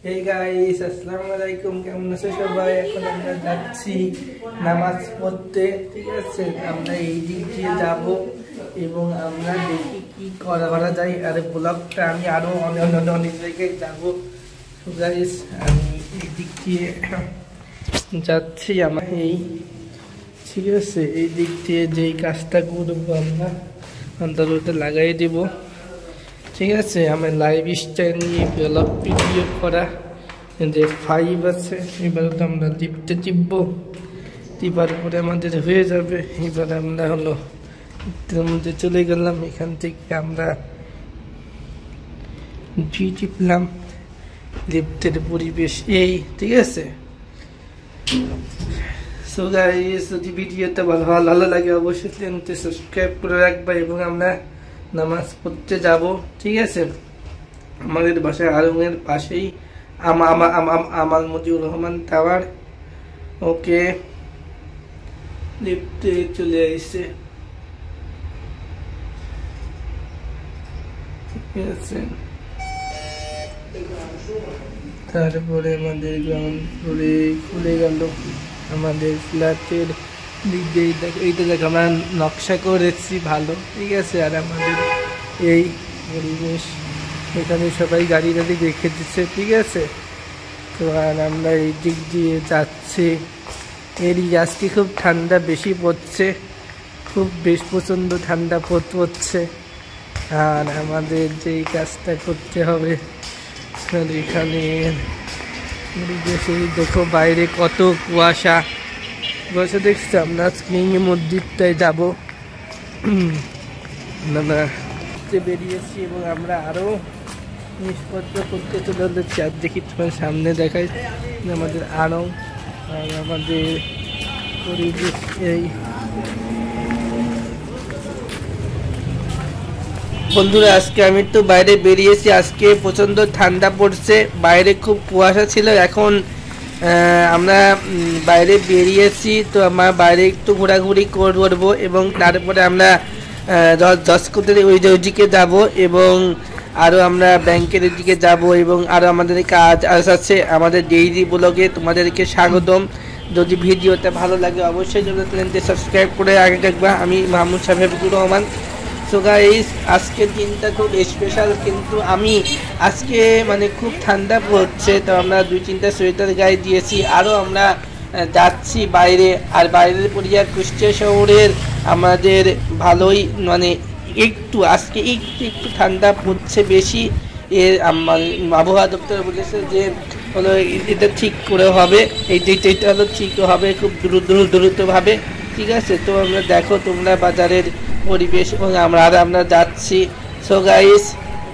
Hey guys, আসসালামু আলাইকুম। কেমন আছো সবাই? এখন আমরা যাচ্ছি নামাজ পড়তে, ঠিক আছে? আমরা এই দিক দিয়ে যাব এবং আমরা দেখি কি করা যায়। আর ব্লগটা আমি আরো অনেক জায়গায় যাব। তো গাইস, আমি এই দিক দিয়ে যাচ্ছি। আমার এই ঠিক আছে, এই দিক দিয়ে যেই কাজটা করবো আমরা অন্তত লাগাই দেব, ঠিক আছে? আমার লাইভ স্টাইল নিয়ে ব্লগ ভিডিও করা যে 5 আছে, এবার তো আমরা লিফটে টিপবো, টিপার পরে আমাদের হয়ে যাবে। এবার আমরা হলো লিফটের মধ্যে চলে গেলাম, এখান থেকে আমরা টিপলাম। লিফটের পরিবেশ এই, ঠিক আছে? সো গাইস, যদি ভিডিওটা ভালো লাগে অবশ্যই চ্যানেলটি সাবস্ক্রাইব করে রাখবা এবং আমরা নামাজ পড়তে যাব, ঠিক আছে? আমাদের বাসায় আলমের পাশেই আমাল মজিউর রহমান টাওয়ার। ওকে, লিফটে চলে আসছে, ঠিক আছে? তারপরে আমাদের গ্রাউন্ড ফ্লোরে খুলে গেল আমাদের ফ্ল্যাটের দিক দিয়ে। এইটা দেখ আমরা নকশা করেছি ভালো, ঠিক আছে? আর আমাদের এই পরিবেশ, এখানে সবাই গাড়ি রেখে দিচ্ছে, ঠিক আছে? তো আর আমরা এই দিক দিয়ে যাচ্ছি। আজকে খুব ঠান্ডা বেশি পড়ছে, খুব প্রচণ্ড ঠান্ডা পড়ছে। আর আমাদের যেই কাজটা করতে হবে এখানে দেখো বাইরে কত কুয়াশা দেখছি। আমরা আজকে মসজিদটায় যাবো, আমরা বেরিয়েছি এবং আমরা আরো জিনিসপত্র করতে চলে যাচ্ছি। আর দেখি তোমার সামনে দেখাই আমাদের আরো, আর আমাদের পরিবেশ এই। বন্ধুরা, আজকে আমি তো বাইরে বেরিয়েছি, আজকে প্রচন্ড ঠান্ডা পড়ছে, বাইরে খুব কুয়াশা ছিল। এখন আমরা বাইরে বেরিয়েছি, তো আমরা বাইরে একটু ঘোরাঘুরি করবো এবং তারপরে আমরা দশকোটের ওইদিকে যাব এবং আরও আমরা ব্যাংকের দিকে যাব এবং আরও আমাদের কাজ আছে আমাদের ডেইলি ব্লগে। তোমাদেরকে স্বাগতম। যদি ভিডিওটা ভালো লাগে অবশ্যই চ্যানেলটি সাবস্ক্রাইব করে আগে দেখবা। আমি মাহমুদ শাফিকুর রহমান। সো গাইস, আজকের দিনটা খুব স্পেশাল, কিন্তু আমি আজকে মানে খুব ঠান্ডা পড়ছে, তো আমরা 2-3টা সোয়েটার গায়ে দিয়েছি। আরও আমরা যাচ্ছি বাইরে, আর বাইরের পরিয়া কুষ্টিয়া শহরের আমাদের ভালোই মানে একটু আজকে একটু ঠান্ডা পড়ছে বেশি। এর আবহাওয়া দপ্তর বলেছে যে হলো এটা ঠিক করে হবে, এইটা হলো ঠিক হবে খুব দ্রুতভাবে, ঠিক আছে? তো আমরা দেখো তোমরা বাজারের পরিবেশ এবং আমরা যাচ্ছি। সো গাইস,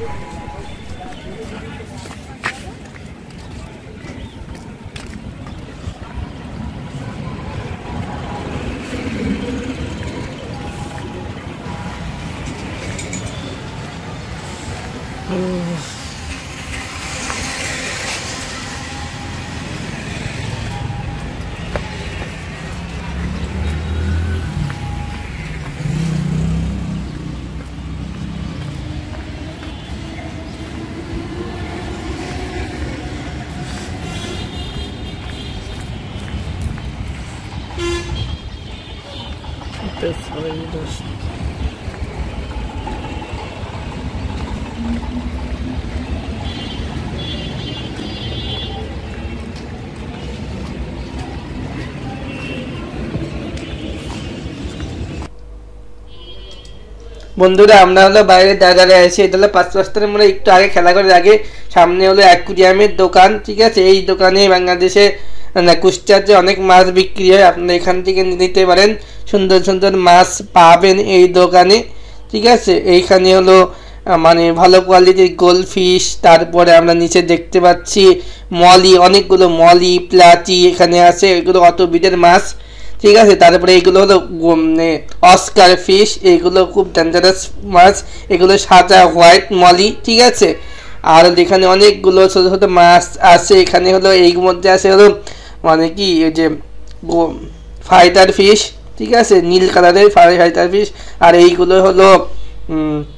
বন্ধুরা, আমরা হলো বাইরে দাঁড়িয়ে আছি। এটা হলো 5 রাস্তার মোড়ে একটু আগে, খেলা করে আগে সামনে হলো অ্যাকুরিয়ামের দোকান, ঠিক আছে? এই দোকানে বাংলাদেশে কুষ্টিয়াতে অনেক মাছ বিক্রি হয়, আপনারা এখান থেকে নিতে পারেন। সুন্দর সুন্দর মাছ পাবেন এই দোকানে, ঠিক আছে? এইখানে হলো মানে ভালো কোয়ালিটির গোল্ড ফিশ, তারপরে আমরা নিচে দেখতে পাচ্ছি মলি, অনেকগুলো মলি প্লাচি এখানে আছে, এগুলো অত বিটের মাছ, ঠিক আছে? তারপরে এগুলো হলো অস্কার ফিশ, এগুলো খুব ডেঞ্জারাস মাছ, এগুলো সাদা হোয়াইট মলি, ঠিক আছে? আর এখানে অনেকগুলো ছোট ছোট মাছ আছে। এখানে হলো এই মধ্যে আছে হলো মানে কি ওই যে ফাইটার ফিশ, ঠিক আছে? নীল কালারের ফাইটার ফিশ। আর এইগুলো হলো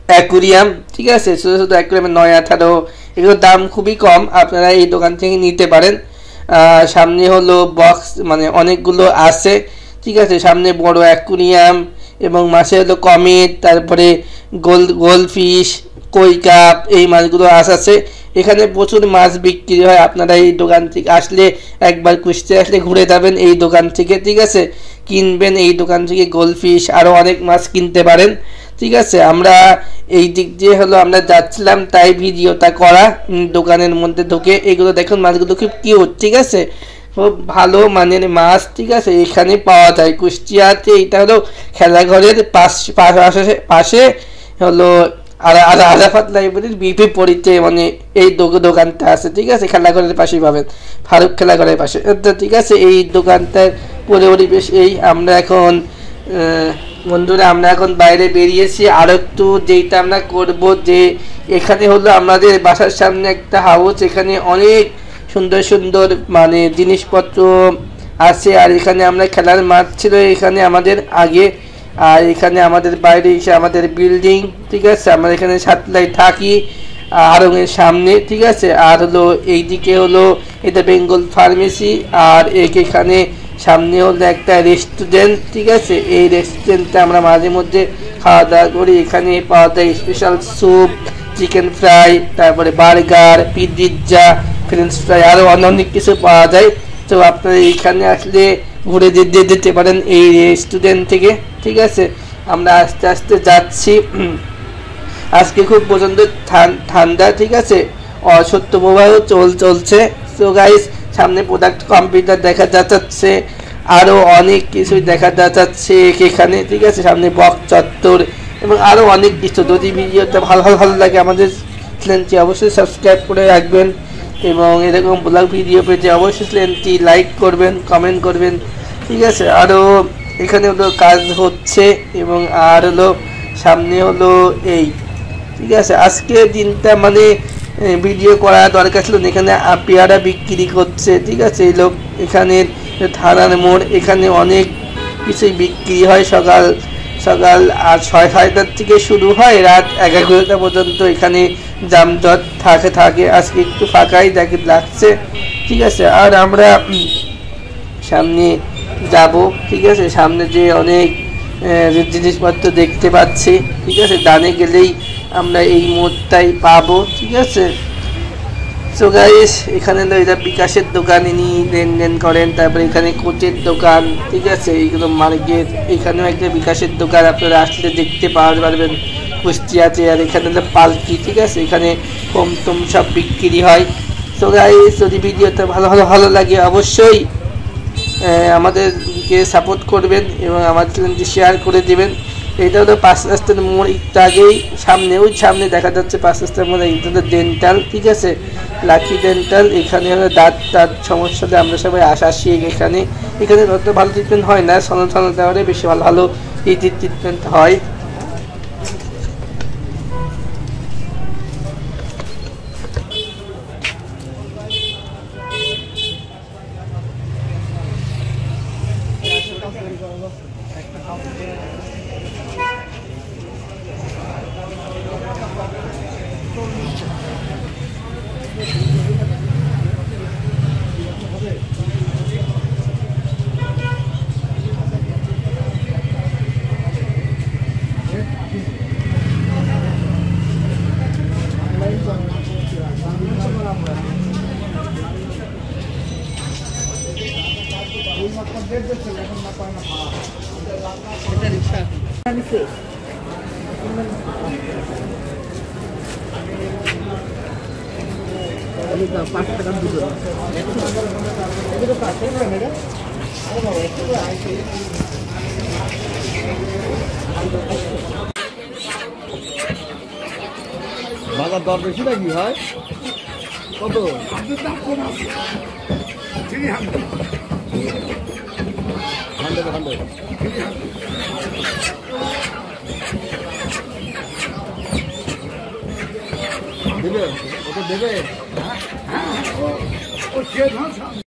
অ্যাকুরিয়াম, ঠিক আছে, ছোটো ছোটো অ্যাকুরিয়ামের 9-18, এগুলোর দাম খুবই কম, আপনারা এই দোকান থেকে নিতে পারেন। সামনে হলো বক্স, মানে অনেকগুলো আছে, ঠিক আছে, সামনে বড় অ্যাকুরিয়াম এবং মাছে হলো কমেট, তারপরে গোলফিশ, কই কাপ, এই মাছগুলো আছে। এখানে প্রচুর মাছ বিক্রি হয়, আপনারা এই দোকান থেকে আসলে একবার কুষ্টিয়া আসলে ঘুরে যাবেন এই দোকান থেকে, ঠিক আছে, কিনবেন এই দোকান থেকে গোলফিশ, আরও অনেক মাছ কিনতে পারেন, ঠিক আছে। আমরা এই দিক দিয়ে হলো আমরা যাচ্ছিলাম, তাই ভিডিওটা করা। দোকানের মধ্যে ঢুকে এগুলো দেখুন, মাছগুলো খুব কিউট, ঠিক আছে, খুব ভালো মানের মাছ, ঠিক আছে, এখানে পাওয়া যায় কুষ্টিয়াতে। এটা হলো খেলাঘরের পাশে হলো আরাফাত লাইব্রেরির বিপরীতে, মানে এই দোকানটা আছে, ঠিক আছে, খেলাঘরের পাশেই পাবেন, ফারুক খেলাঘরের পাশে, ঠিক আছে। এই দোকানটার পরিবেশ এই। আমরা এখন বন্ধুরা আমরা এখন বাইরে বেরিয়েছি। আর একটু যেটা আমরা করব, যে এখানে হলো আমাদের বাসার সামনে একটা হাউস, এখানে অনেক সুন্দর সুন্দর মানে জিনিসপত্র আছে। আর এখানে আমরা খেলার মাঠ ছিল এখানে আমাদের আগে, আর এখানে আমাদের বাইরে এসে আমাদের বিল্ডিং, ঠিক আছে, আমরা এখানে সাতলায় থাকি আড়ংয়ের সামনে, ঠিক আছে। আর হলো এইদিকে হলো এটা বেঙ্গল ফার্মেসি, আর এখানে সামনে হলো একটা রেস্টুরেন্ট, ঠিক আছে, এই রেস্টুরেন্টে আমরা মাঝে মধ্যে খাওয়া দাওয়া করি। এখানে পাওয়া যায় স্পেশাল স্যুপ, চিকেন ফ্রাই, তারপরে বার্গার, পিৎজা, ফ্রেঞ্চ ফ্রাই, আরও অনেক কিছু পাওয়া যায়। তো আপনারা এইখানে আসলে ঘুরে যেতে পারেন এই রেস্টুরেন্ট থেকে, ঠিক আছে। আমরা আস্তে আস্তে যাচ্ছি, আজকে খুব প্রচণ্ড ঠান্ডা, ঠিক আছে, অসত্য প্রবাহ চলছে। সো গাইস, সামনে প্রোডাক্ট কম্পিউটার দেখা যাচ্ছে, আরও অনেক কিছুই দেখা যাচ্ছে এখানে, ঠিক আছে, সামনে বক চত্বর এবং আরও অনেক কিছু। যদি ভিডিওটা ভালো লাগে আমাদের চ্যানেলটি অবশ্যই সাবস্ক্রাইব করে রাখবেন, এবং এরকম ব্লগ ভিডিও পেতে অবশ্যই চ্যানেলটি লাইক করবেন, কমেন্ট করবেন, ঠিক আছে। আরও এখানে হলো কাজ হচ্ছে, এবং আর হলো সামনে হলো এই, ঠিক আছে। আজকে দিনটা মানে ভিডিও করা দরকার ছিল, এখানে পেয়ারা বিক্রি করছে, ঠিক আছে, এই লোক এখানে থানার মোড়, এখানে অনেক কিছুই বিক্রি হয়। সকাল আর 6-7টার থেকে শুরু হয়, রাত 11টা পর্যন্ত এখানে জামজট থাকে। আজকে একটু ফাঁকাই লাগছে, ঠিক আছে। আর আমরা সামনে যাব, ঠিক আছে, সামনে যে অনেক জিনিসপত্র দেখতে পাচ্ছি, ঠিক আছে, ডানে গেলেই আমরা এই মোড়টাই পাবো, ঠিক আছে। সো গাইস, এখানে এটা বিকাশের দোকান, ইনি লেনদেন করেন। তারপরে এখানে কোচের দোকান, ঠিক আছে, এইগুলো মার্কেট, এখানেও একটা বিকাশের দোকান, আপনারা আসলে দেখতে পারবেন কুষ্টিয়াতে। আর এখানে হলো পালকি, ঠিক আছে, এখানে কম সব বিক্রি হয়। সো গাইস, যদি ভিডিওটা ভালো লাগে অবশ্যই আমাদেরকে সাপোর্ট করবেন এবং আমাদের চ্যানেলটি শেয়ার করে দেবেন। এটা হলো 5 রাস্তার মোড়, একটু আগেই সামনে দেখা যাচ্ছে 5 রাস্তার মোড়, এটা হলো ডেন্টাল, ঠিক আছে, লাকি ডেন্টাল। এখানে হলো দাঁত সমস্যাতে আমরা সবাই আসি এখানে তত ভালো ট্রিটমেন্ট হয় না, সনল দেওয়ারে বেশি ভালো ট্রিটমেন্ট হয়। বাজার দর বেশি নাকি হয় কত? দেবে, ওটা দেবে।